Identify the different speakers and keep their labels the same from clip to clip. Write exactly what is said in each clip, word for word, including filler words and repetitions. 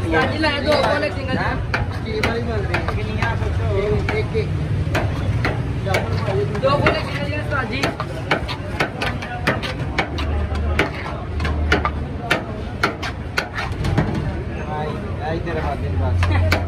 Speaker 1: साजी लाए दो बोले सिंगल
Speaker 2: स्टीम वाली मिल रही है कितनी आप एक एक
Speaker 1: दो बोले सिंगल या साजी
Speaker 2: आई आई तेरे बात दिन बात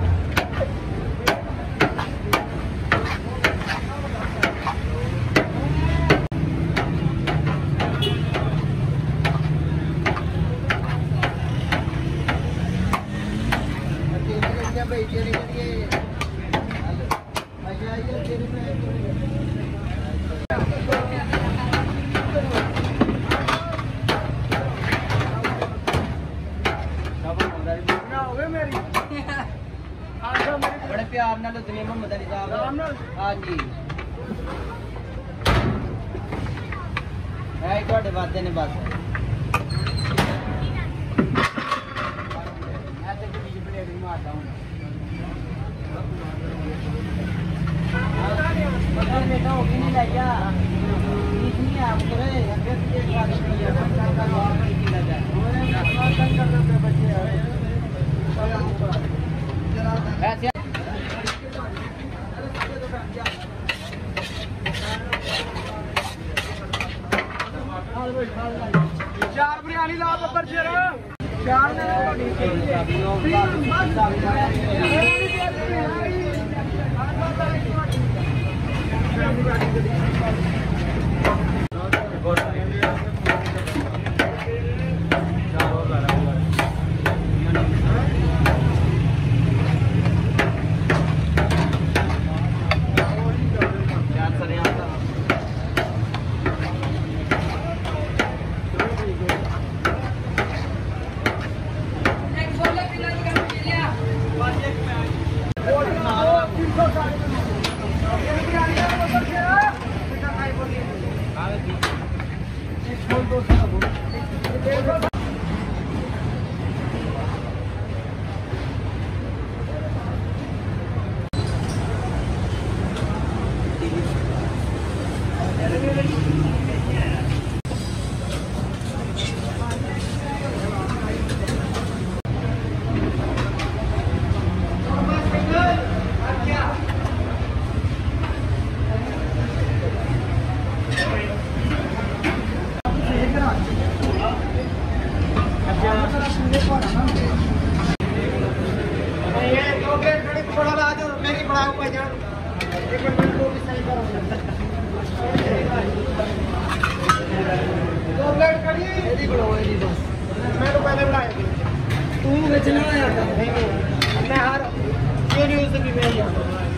Speaker 2: बड़े प्यार नाल दुनिया मोहम्मद अली साहब हाँ जी है थोड़े वादे ने बस बेटा होगी नहीं लाइया नहीं आप करे ऐसे चार बिरयानी ला बब्बर शेर चार ने तू बेचना है मैं हर ये न्यूज़ भी मैं